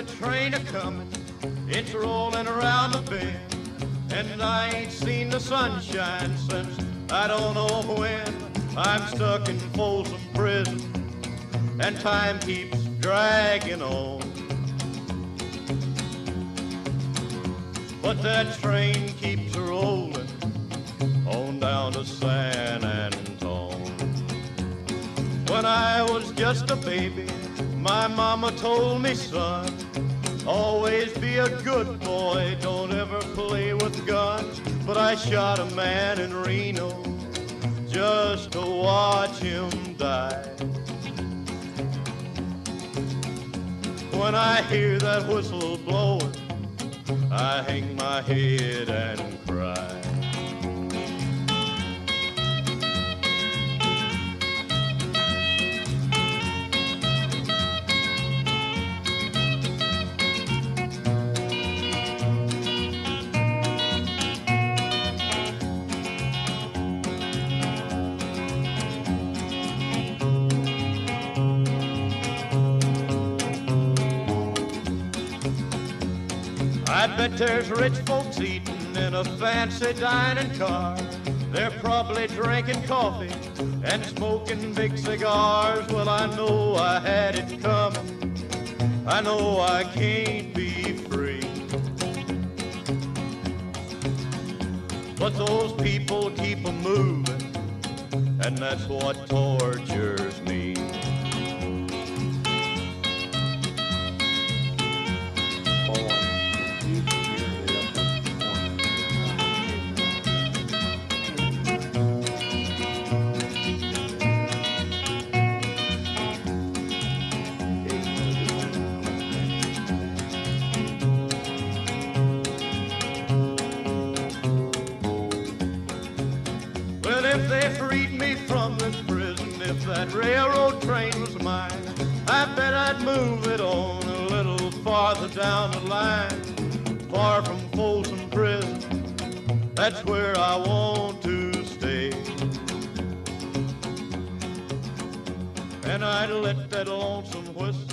the train a-comin', it's rollin' around the bend, and I ain't seen the sunshine since I don't know when. I'm stuck in Folsom Prison, and time keeps dragging on. But that train keeps rollin' on down to San Antone. When I was just a baby, my mama told me, son, always be a good boy, don't ever play with guns. But I shot a man in Reno just to watch him die. When I hear that whistle blowing, I hang my head and cry. I bet there's rich folks eating in a fancy dining car. They're probably drinking coffee and smoking big cigars. Well, I know I had it coming. I know I can't be free. But those people keep a-moving, and that's what tortures me. If they freed me from this prison, if that railroad train was mine, I bet I'd move it on a little farther down the line, far from Folsom Prison. That's where I want to stay. And I'd let that lonesome whistle